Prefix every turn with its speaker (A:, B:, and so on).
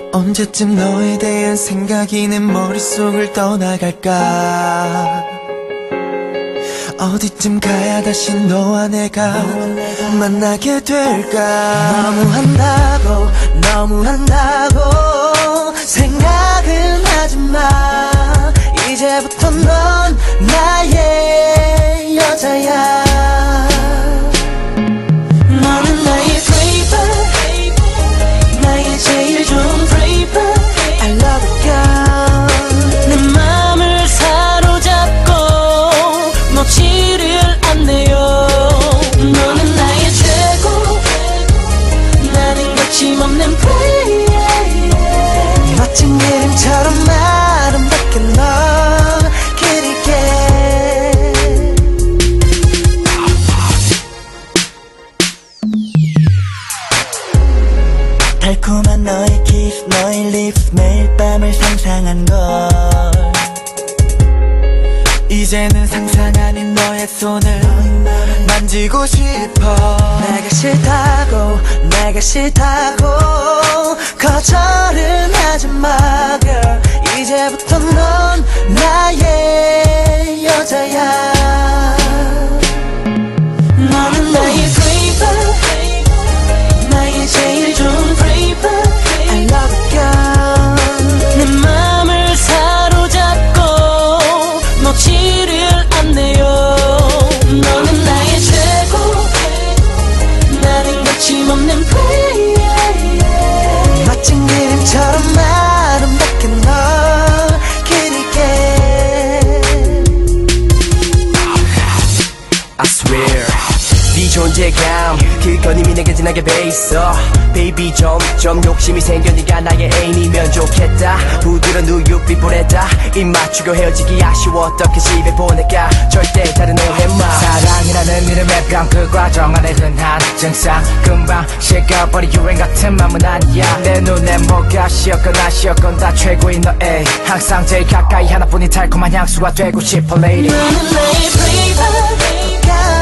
A: 언제쯤 너에 대한 생각이 내 머릿속을 떠나갈까. 어디쯤 가야 다시 너와 내가 만나게 될까. 너무한다고 생각은 하지마. 이제부터 넌 나의 여자야. 너는 나의 baby, 나의 제일 좋은 baby. I love you girl. 내 맘을 사로잡고 놓지를 않네요. 너는 나의 최고, 나는 거침없는 baby. 멋진 그림처럼 아름답게 널 그릴게. 달콤한 너의 kiss, 너의 lips, 매일 밤을 상상한 걸. 이제는 상상 아닌 너의 손을 만지고 싶어. 내가 싫다고 거절은 하지마 girl. 이제부터 넌 나의 여자야. 너는 나의 baby, 나의 제일 좋은 baby. I love you girl. 내 맘을 사로잡고 놓지를 않네요. 너는 나의 최고, 나는 거침없는 baby. 멋진 그림처럼 아름답게 널 그릴게.
B: I swear 네 존재감 그건 이미 내게 진하게 배있어. Baby 점점 욕심이 생겨. 네가 나의 애인이면 좋겠다. 부드러운 우유빛보내다 입 맞추고 헤어지기 아쉬워. 어떻게 집에 보낼까. 절대 다른 오해마.
C: 사랑이라는 이름의 병, 그 과정 안에 흔한 증상. 금방 식어버린 유행 같은 맘은 아니야. 내 눈에 뭐가 씌었건 안 씌었건 다 최고인 너의 항상 제일 가까이 하나뿐인 달콤한 향수가 되고 싶어 lady.
A: 너는 나의 baby.